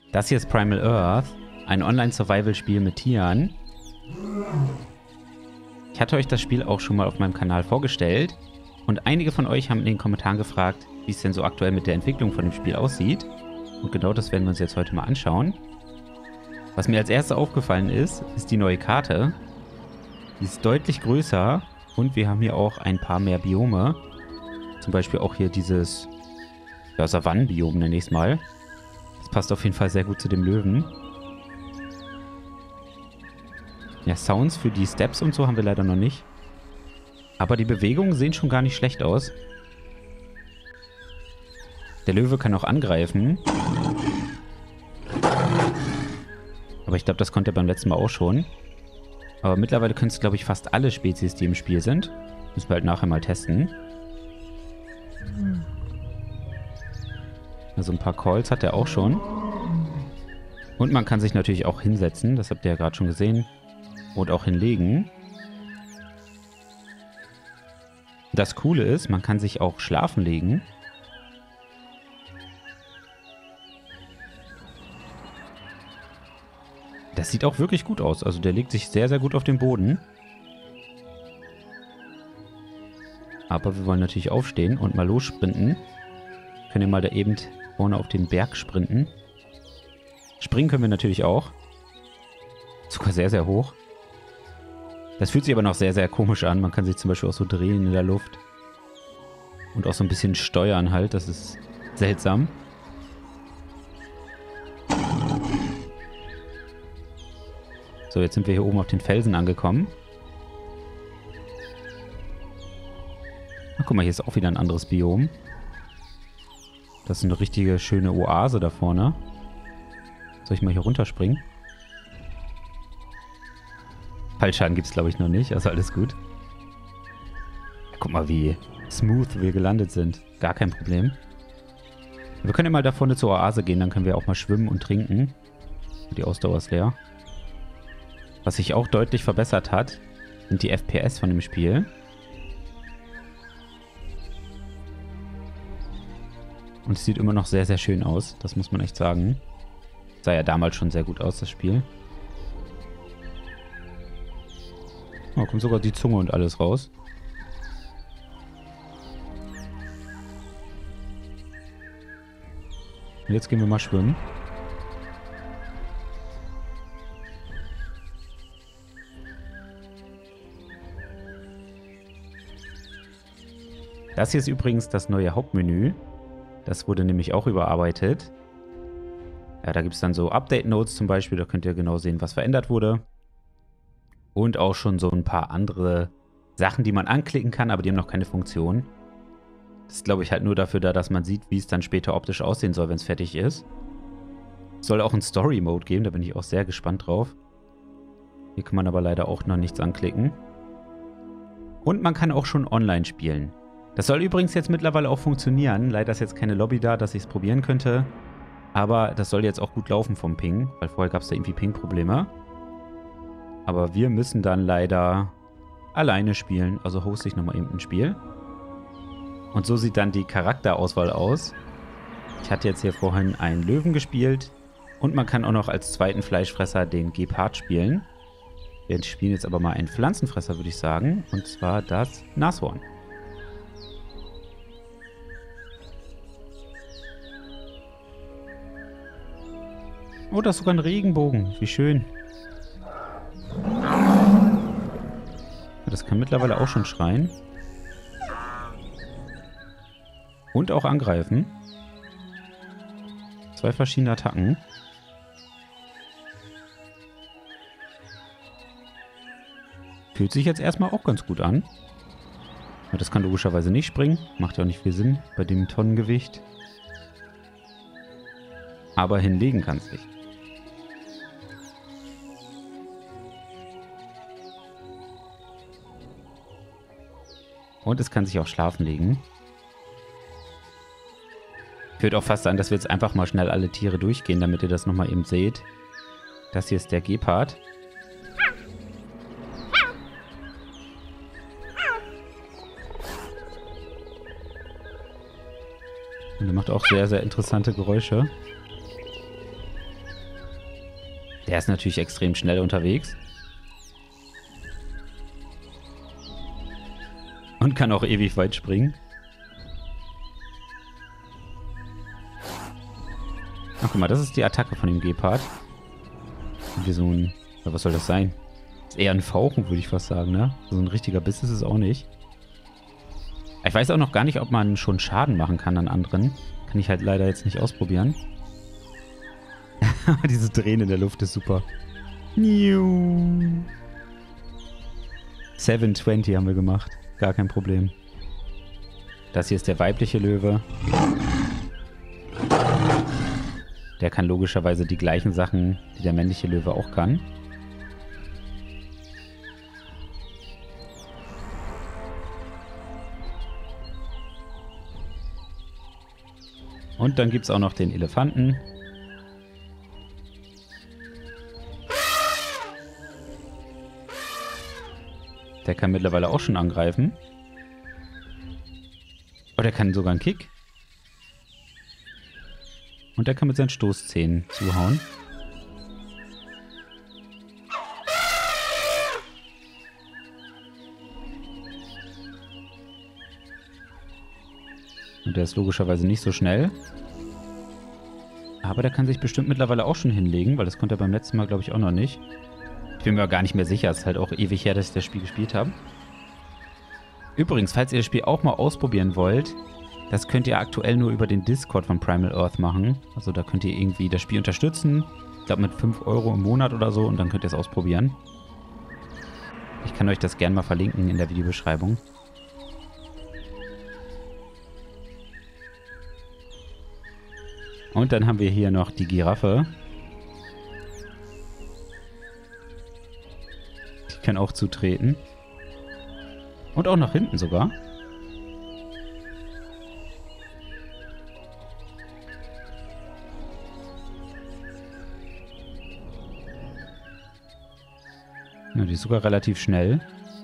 Das hier ist Primal Earth, ein Online-Survival-Spiel mit Tieren. Ich hatte euch das Spiel auch schon mal auf meinem Kanal vorgestellt und einige von euch haben in den Kommentaren gefragt, wie es denn so aktuell mit der Entwicklung von dem Spiel aussieht. Und genau das werden wir uns jetzt heute mal anschauen. Was mir als erstes aufgefallen ist, ist die neue Karte. Die ist deutlich größer und wir haben hier auch ein paar mehr Biome. Zum Beispiel auch hier dieses Savannenbiom nenne ich es mal. Das passt auf jeden Fall sehr gut zu dem Löwen. Ja, Sounds für die Steps und so haben wir leider noch nicht. Aber die Bewegungen sehen schon gar nicht schlecht aus. Der Löwe kann auch angreifen. Aber ich glaube, das konnte er beim letzten Mal auch schon. Aber mittlerweile können es, glaube ich, fast alle Spezies, die im Spiel sind. Müssen wir halt nachher mal testen. Also ein paar Calls hat er auch schon. Und man kann sich natürlich auch hinsetzen. Das habt ihr ja gerade schon gesehen. Und auch hinlegen. Das Coole ist, man kann sich auch schlafen legen. Das sieht auch wirklich gut aus. Also der legt sich sehr, sehr gut auf den Boden. Aber wir wollen natürlich aufstehen und mal lossprinten. Können wir mal da eben vorne auf den Berg sprinten. Springen können wir natürlich auch. Sogar sehr, sehr hoch. Das fühlt sich aber noch sehr, sehr komisch an. Man kann sich zum Beispiel auch so drehen in der Luft. Und auch so ein bisschen steuern halt. Das ist seltsam. So, jetzt sind wir hier oben auf den Felsen angekommen. Ach, guck mal, hier ist auch wieder ein anderes Biom. Das ist eine richtige schöne Oase da vorne. Soll ich mal hier runterspringen? Fallschaden gibt es, glaube ich, noch nicht. Also alles gut. Guck mal, wie smooth wir gelandet sind. Gar kein Problem. Wir können ja mal da vorne zur Oase gehen. Dann können wir auch mal schwimmen und trinken. Die Ausdauer ist leer. Was sich auch deutlich verbessert hat, sind die FPS von dem Spiel. Und es sieht immer noch sehr, sehr schön aus. Das muss man echt sagen. Sah ja damals schon sehr gut aus, das Spiel. Oh, kommt sogar die Zunge und alles raus. Und jetzt gehen wir mal schwimmen. Das hier ist übrigens das neue Hauptmenü. Das wurde nämlich auch überarbeitet. Ja, da gibt es dann so Update-Notes zum Beispiel. Da könnt ihr genau sehen, was verändert wurde. Und auch schon so ein paar andere Sachen, die man anklicken kann, aber die haben noch keine Funktion. Das ist, glaube ich, halt nur dafür da, dass man sieht, wie es dann später optisch aussehen soll, wenn es fertig ist. Es soll auch einen Story-Mode geben, da bin ich auch sehr gespannt drauf. Hier kann man aber leider auch noch nichts anklicken. Und man kann auch schon online spielen. Das soll übrigens jetzt mittlerweile auch funktionieren. Leider ist jetzt keine Lobby da, dass ich es probieren könnte. Aber das soll jetzt auch gut laufen vom Ping, weil vorher gab es da irgendwie Ping-Probleme. Aber wir müssen dann leider alleine spielen. Also hoste ich nochmal eben ein Spiel. Und so sieht dann die Charakterauswahl aus. Ich hatte jetzt hier vorhin einen Löwen gespielt. Und man kann auch noch als zweiten Fleischfresser den Gepard spielen. Wir spielen jetzt aber mal einen Pflanzenfresser, würde ich sagen. Und zwar das Nashorn. Oh, da ist sogar ein Regenbogen. Wie schön. Das kann mittlerweile auch schon schreien. Und auch angreifen. 2 verschiedene Attacken. Fühlt sich jetzt erstmal auch ganz gut an. Das kann logischerweise nicht springen. Macht ja auch nicht viel Sinn bei dem Tonnengewicht. Aber hinlegen kann es sich. Und es kann sich auch schlafen legen. Ich würde auch fast sagen, dass wir jetzt einfach mal schnell alle Tiere durchgehen, damit ihr das nochmal eben seht. Das hier ist der Gepard. Und der macht auch sehr, sehr interessante Geräusche. Der ist natürlich extrem schnell unterwegs. Und kann auch ewig weit springen. Ach, guck mal, das ist die Attacke von dem Gepard. Wie so ein... Was soll das sein? Ist eher ein Fauchen, würde ich fast sagen, ne? So ein richtiger Biss ist es auch nicht. Ich weiß auch noch gar nicht, ob man schon Schaden machen kann an anderen. Kann ich halt leider jetzt nicht ausprobieren. Dieses Drehen in der Luft ist super. 720 haben wir gemacht. Gar kein Problem. Das hier ist der weibliche Löwe. Der kann logischerweise die gleichen Sachen, die der männliche Löwe auch kann. Und dann gibt es auch noch den Elefanten. Der kann mittlerweile auch schon angreifen. Oh, der kann sogar einen Kick. Und der kann mit seinen Stoßzähnen zuhauen. Und der ist logischerweise nicht so schnell. Aber der kann sich bestimmt mittlerweile auch schon hinlegen, weil das konnte er beim letzten Mal, glaube ich, auch noch nicht. Ich bin mir gar nicht mehr sicher. Es ist halt auch ewig her, dass ich das Spiel gespielt habe. Übrigens, falls ihr das Spiel auch mal ausprobieren wollt, das könnt ihr aktuell nur über den Discord von Primal Earth machen. Also da könnt ihr irgendwie das Spiel unterstützen. Ich glaube mit 5 € im Monat oder so und dann könnt ihr es ausprobieren. Ich kann euch das gerne mal verlinken in der Videobeschreibung. Und dann haben wir hier noch die Giraffe. Die kann auch zutreten. Und auch nach hinten sogar. Ja, die ist sogar relativ schnell.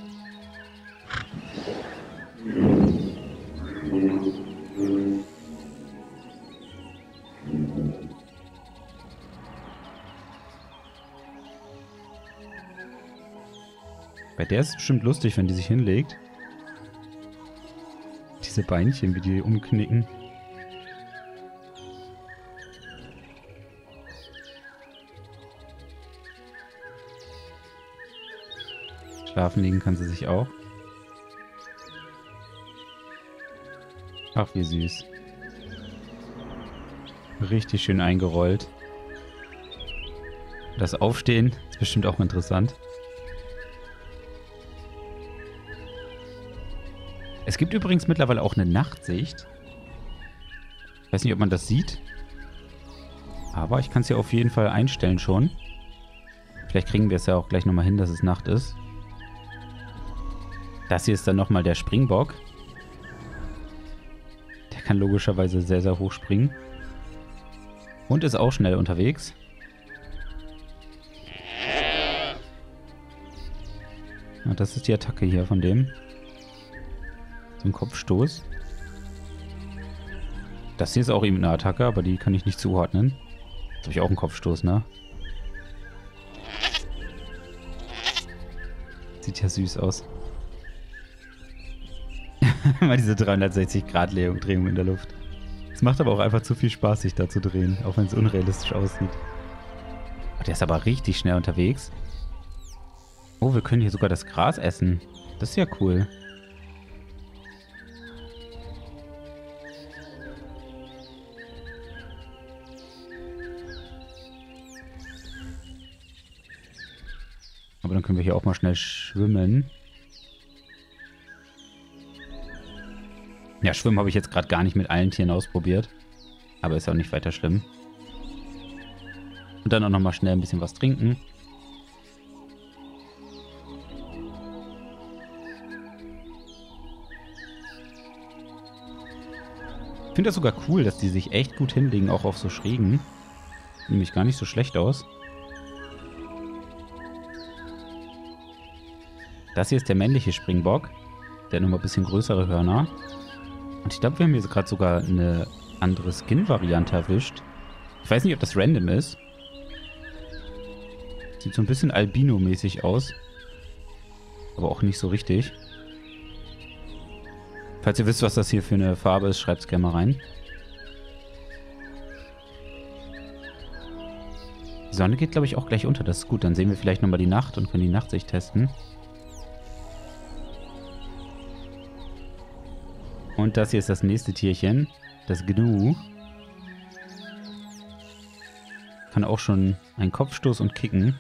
Bei der ist es bestimmt lustig, wenn die sich hinlegt. Diese Beinchen, wie die umknicken. Schlafen legen kann sie sich auch. Ach, wie süß. Richtig schön eingerollt. Das Aufstehen ist bestimmt auch interessant. Es gibt übrigens mittlerweile auch eine Nachtsicht. Ich weiß nicht, ob man das sieht. Aber ich kann es ja auf jeden Fall einstellen schon. Vielleicht kriegen wir es ja auch gleich nochmal hin, dass es Nacht ist. Das hier ist dann nochmal der Springbock. Der kann logischerweise sehr, sehr hoch springen. Und ist auch schnell unterwegs. Ja, das ist die Attacke hier von dem. So ein Kopfstoß. Das hier ist auch eben eine Attacke, aber die kann ich nicht zuordnen. Das habe ich auch einen Kopfstoß, ne? Sieht ja süß aus. Mal diese 360-Grad-Drehung in der Luft. Es macht aber auch einfach zu viel Spaß, sich da zu drehen, auch wenn es unrealistisch aussieht. Oh, der ist aber richtig schnell unterwegs. Oh, wir können hier sogar das Gras essen. Das ist ja cool. Aber dann können wir hier auch mal schnell schwimmen. Ja, Schwimmen habe ich jetzt gerade gar nicht mit allen Tieren ausprobiert. Aber ist auch nicht weiter schlimm. Und dann auch nochmal schnell ein bisschen was trinken. Ich finde das sogar cool, dass die sich echt gut hinlegen, auch auf so Schrägen. Sieht nämlich gar nicht so schlecht aus. Das hier ist der männliche Springbock. Der hat nochmal ein bisschen größere Hörner. Und ich glaube, wir haben hier gerade sogar eine andere Skin-Variante erwischt. Ich weiß nicht, ob das random ist. Sieht so ein bisschen Albino-mäßig aus. Aber auch nicht so richtig. Falls ihr wisst, was das hier für eine Farbe ist, schreibt es gerne mal rein. Die Sonne geht, glaube ich, auch gleich unter. Das ist gut. Dann sehen wir vielleicht nochmal die Nacht und können die Nachtsicht testen. Und das hier ist das nächste Tierchen. Das Gnu. Kann auch schon einen Kopfstoß und kicken.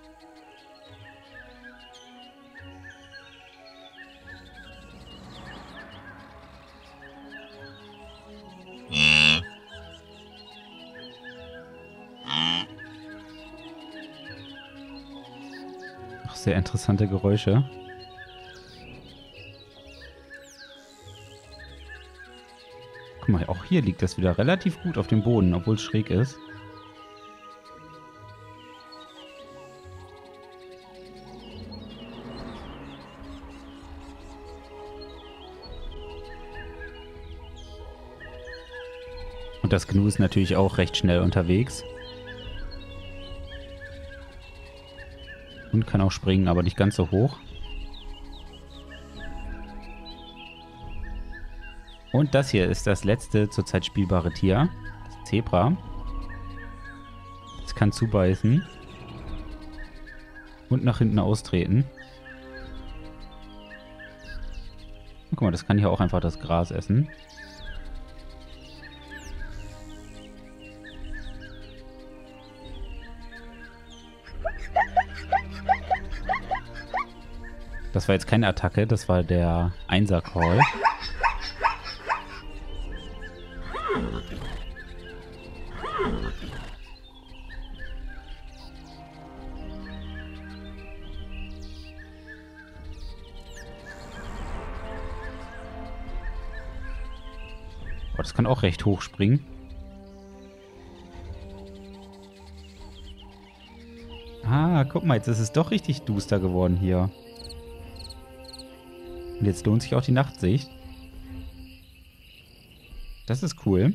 Auch sehr interessante Geräusche. Guck mal, auch hier liegt das wieder relativ gut auf dem Boden, obwohl es schräg ist. Und das Gnu ist natürlich auch recht schnell unterwegs. Und kann auch springen, aber nicht ganz so hoch. Und das hier ist das letzte zurzeit spielbare Tier. Das Zebra. Es kann zubeißen. Und nach hinten austreten. Und guck mal, das kann hier auch einfach das Gras essen. Das war jetzt keine Attacke, das war der Einser-Call. Oh, das kann auch recht hoch springen. Ah, guck mal, jetzt ist es doch richtig duster geworden hier. Und jetzt lohnt sich auch die Nachtsicht. Das ist cool.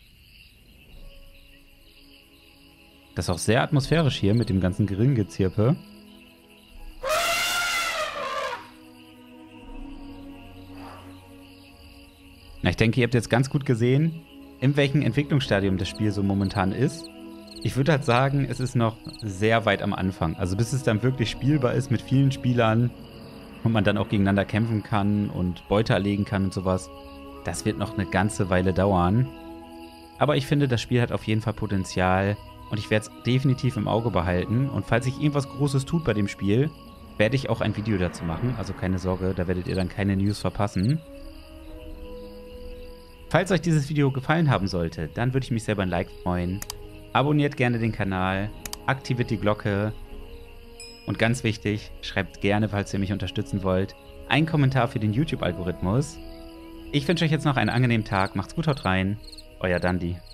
Das ist auch sehr atmosphärisch hier mit dem ganzen Grillengezirpe. Na, ich denke, ihr habt jetzt ganz gut gesehen, in welchem Entwicklungsstadium das Spiel so momentan ist. Ich würde halt sagen, es ist noch sehr weit am Anfang. Also bis es dann wirklich spielbar ist mit vielen Spielern und man dann auch gegeneinander kämpfen kann und Beute erlegen kann und sowas. Das wird noch eine ganze Weile dauern. Aber ich finde, das Spiel hat auf jeden Fall Potenzial und ich werde es definitiv im Auge behalten. Und falls sich irgendwas Großes tut bei dem Spiel, werde ich auch ein Video dazu machen. Also keine Sorge, da werdet ihr dann keine News verpassen. Falls euch dieses Video gefallen haben sollte, dann würde ich mich selber ein Like freuen. Abonniert gerne den Kanal, aktiviert die Glocke. Und ganz wichtig, schreibt gerne, falls ihr mich unterstützen wollt, einen Kommentar für den YouTube-Algorithmus. Ich wünsche euch jetzt noch einen angenehmen Tag. Macht's gut, haut rein. Euer Dandi.